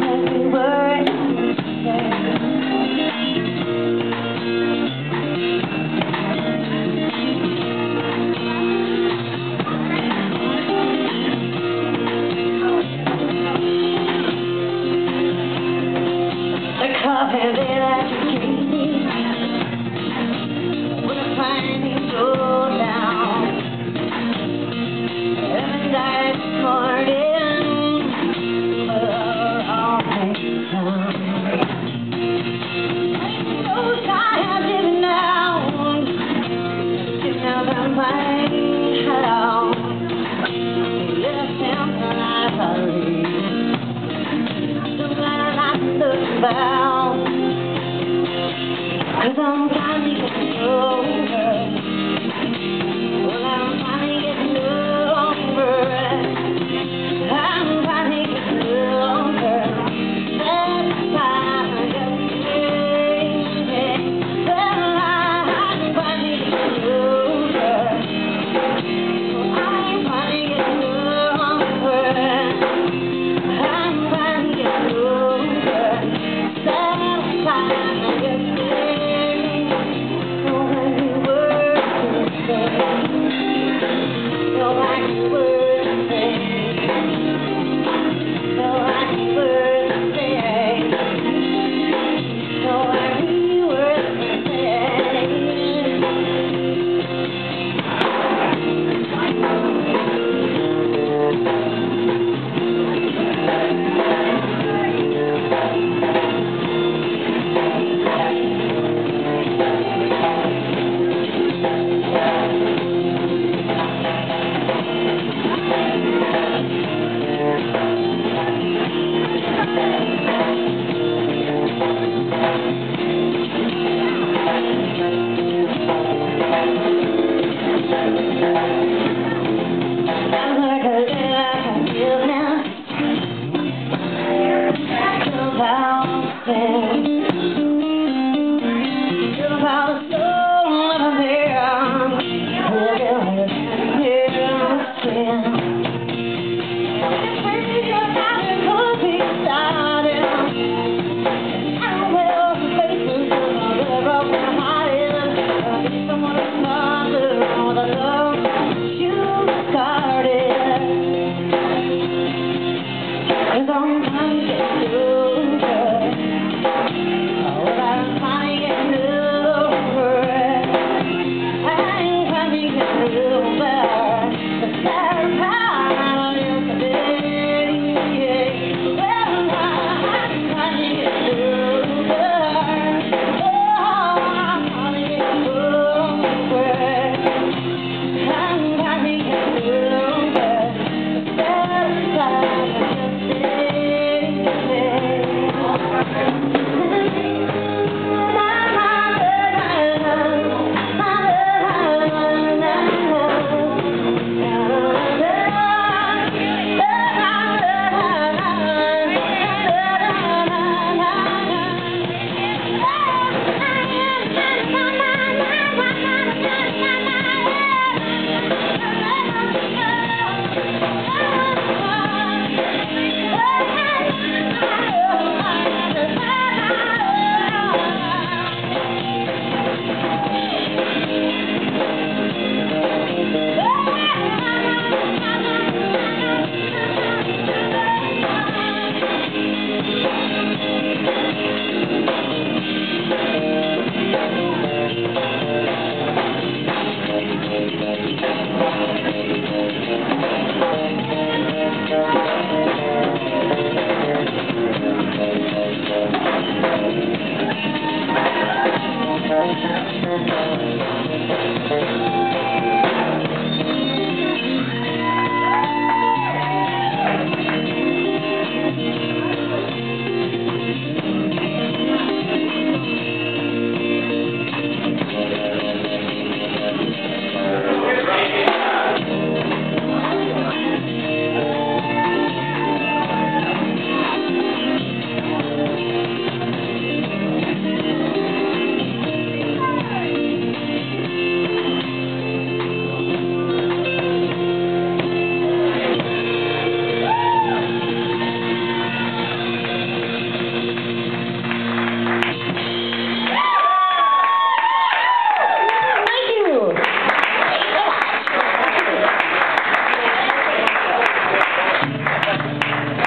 every word you say. The coffee that you gave me when I finally go down, every night this morning, all makes sound. Those I have given out, give now that my house, little simple life I lead, so glad I look about, 'cause I'm finally getting over. Well, I'm finally getting over. I'm finally getting over. That's why I got crazy. Well, I'm finally getting over. I'm finally getting over. I'm finally getting over. That's why I got crazy. So many words to say. So many words to say. So many words to say. So many words to say. Cause I'm trying to get through.